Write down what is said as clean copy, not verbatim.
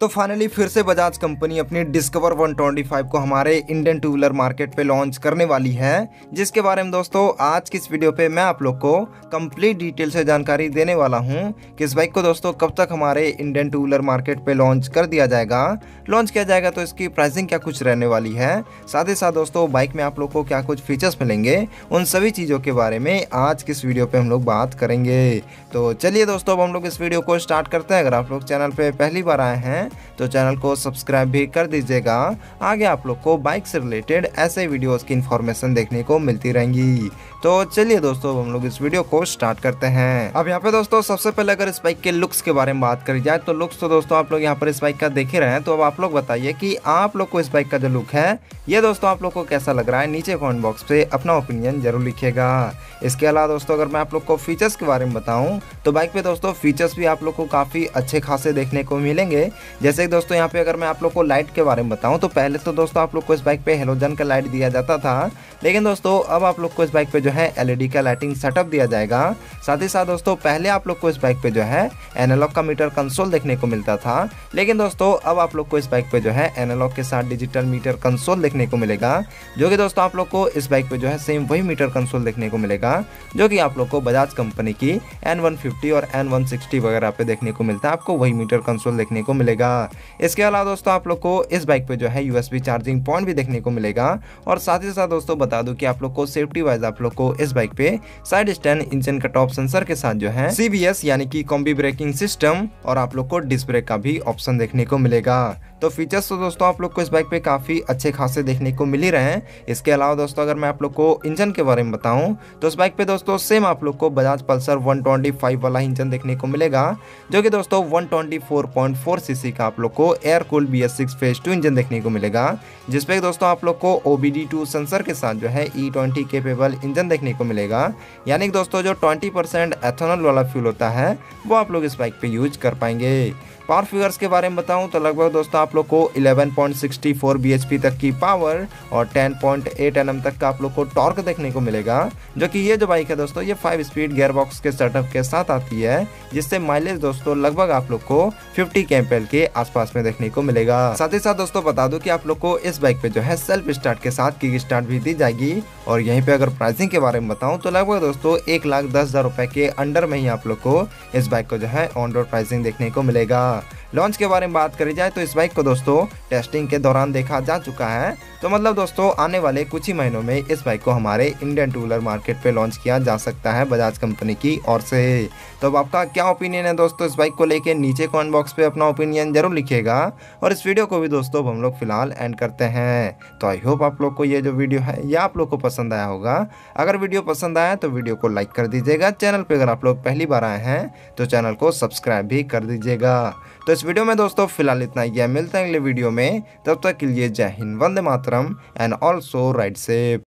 तो फाइनली फिर से बजाज कंपनी अपनी डिस्कवर 125 को हमारे इंडियन टू व्हीलर मार्केट पे लॉन्च करने वाली है, जिसके बारे में दोस्तों आज की इस वीडियो पे मैं आप लोग को कंप्लीट डिटेल से जानकारी देने वाला हूं कि इस बाइक को दोस्तों कब तक हमारे इंडियन टू व्हीलर मार्केट पे लॉन्च कर दिया जाएगा। लॉन्च किया जाएगा तो इसकी प्राइसिंग क्या कुछ रहने वाली है, साथ ही साथ दोस्तों बाइक में आप लोग को क्या कुछ फीचर्स मिलेंगे, उन सभी चीज़ों के बारे में आज की इस वीडियो पे हम लोग बात करेंगे। तो चलिए दोस्तों अब हम लोग इस वीडियो को स्टार्ट करते हैं। अगर आप लोग चैनल पे पहली बार आए हैं तो चैनल को सब्सक्राइब भी कर दीजिएगा। आगे आप लोग को बाइक से रिलेटेड ऐसे वीडियोस की इन्फॉर्मेशन देखने को मिलती रहेंगी। तो चलिए दोस्तों हम लोग इस वीडियो को स्टार्ट करते हैं। अब यहाँ पे दोस्तों सबसे पहले अगर इस बाइक के लुक्स के बारे में बात करी जाए तो लुक्स तो दोस्तों आप लोग यहाँ पर इस बाइक का देख ही रहे हैं। तो अब आप लोग बताइए कि आप लोग को इस बाइक का जो लुक है ये दोस्तों आप लोग को कैसा लग रहा है। नीचे कमेंट बॉक्स पे अपना ओपिनियन जरूर लिखिएगा। इसके अलावा दोस्तों अगर मैं आप लोग को फीचर्स के बारे में बताऊं तो बाइक पे दोस्तों फीचर्स भी आप लोग को काफ़ी अच्छे खासे देखने को मिलेंगे। जैसे कि दोस्तों यहाँ पे अगर मैं आप लोग को लाइट के बारे में बताऊं तो पहले तो दोस्तों आप लोग को इस बाइक पे हेलोजन का लाइट दिया जाता था, लेकिन दोस्तों अब आप लोग को इस बाइक पे जो है एलईडी का लाइटिंग सेटअप दिया जाएगा। साथ ही साथ दोस्तों पहले आप लोग को इस बाइक पे जो है एनालॉग का मीटर कंसोल देखने को मिलता था, लेकिन दोस्तों अब आप लोग को इस बाइक पे जो है एनालॉग के साथ डिजिटल मीटर कंसोल देखने को मिलेगा, जो कि दोस्तों आप लोग को इस बाइक पे जो है सेम वही मीटर कंसोल देखने को मिलेगा जो कि आप लोग को बजाज कंपनी की N150 और N160 वगैरह पे देखने को मिलता है। आपको वही मीटर कंसोल देखने को मिलेगा। इसके अलावा दोस्तों आप लोग को इस बाइक पे जो है USB चार्जिंग पॉइंट भी देखने को मिलेगा। और साथ ही साथ दोस्तों बता दूं कि आप लोग को सेफ्टी वाइज आप लोग को इस बाइक पे side stand engine cut off sensor के साथ जो है CBS यानी कि कॉम्बी ब्रेकिंग सिस्टम और आप लोग को डिस्क ब्रेक का भी ऑप्शन देखने को मिलेगा। तो फीचर्स तो दोस्तों आप लोग को इस बाइक पे काफ़ी अच्छे खासे देखने को मिल ही रहे हैं। इसके अलावा दोस्तों अगर मैं आप लोग को इंजन के बारे में बताऊं तो इस बाइक पे दोस्तों सेम आप लोग को बजाज पल्सर 125 वाला इंजन देखने को मिलेगा, जो कि दोस्तों 124.4 सीसी का आप लोग को air cooled BS6 phase 2 engine देखने को मिलेगा, जिसपे दोस्तों आप लोग को OBD2 सेंसर के साथ जो है E20 केपेबल इंजन देखने को मिलेगा। यानी कि दोस्तों जो 20% एथेनॉल वाला फ्यूल होता है वो आप लोग इस बाइक पे यूज कर पाएंगे। पावर फिगर्स के बारे में बताऊं तो लगभग दोस्तों आप लोग को 11.64 bhp तक की पावर और 10.8 Nm तक का आप लोग को टॉर्क देखने को मिलेगा, जो कि ये जो बाइक है दोस्तों ये 5 स्पीड गियरबॉक्स के सेटअप के साथ आती है, जिससे माइलेज दोस्तों लगभग आप लोग को 50 kmpl के आसपास में देखने को मिलेगा। साथ ही साथ दोस्तों बता दूं कि आप लोग को इस बाइक पे जो है सेल्फ स्टार्ट के साथ किक स्टार्ट भी दी जाएगी। और यहीं पे अगर प्राइसिंग के बारे में बताऊं तो लगभग दोस्तों 1,10,000 रुपए के अंडर में ही आप लोग को इस बाइक को जो है ऑन रोड प्राइसिंग देखने को मिलेगा। लॉन्च के बारे में बात करी जाए तो इस बाइक को दोस्तों टेस्टिंग के दौरान देखा जा चुका है, तो मतलब दोस्तों आने वाले कुछ ही महीनों में इस बाइक को हमारे इंडियन टू व्हीलर मार्केट पे लॉन्च किया जा सकता है बजाज कंपनी की ओर से। तो अब आपका क्या ओपिनियन है दोस्तों इस बाइक को लेके, नीचे कमेंट बॉक्स पे अपना ओपिनियन जरूर लिखिएगा। और इस वीडियो को भी दोस्तों हम लोग फिलहाल एंड करते हैं। तो आई होप आप लोग को ये जो वीडियो है ये आप लोग को पसंद आया होगा। अगर वीडियो पसंद आया तो वीडियो को लाइक कर दीजिएगा। चैनल पर अगर आप लोग पहली बार आए हैं तो चैनल को सब्सक्राइब भी कर दीजिएगा। तो इस वीडियो में दोस्तों फिलहाल इतना ही है, मिलते हैं अगले वीडियो में। तब तक के लिए जय हिंद, वंदे मातरम एंड ऑल्सो राइड सेफ।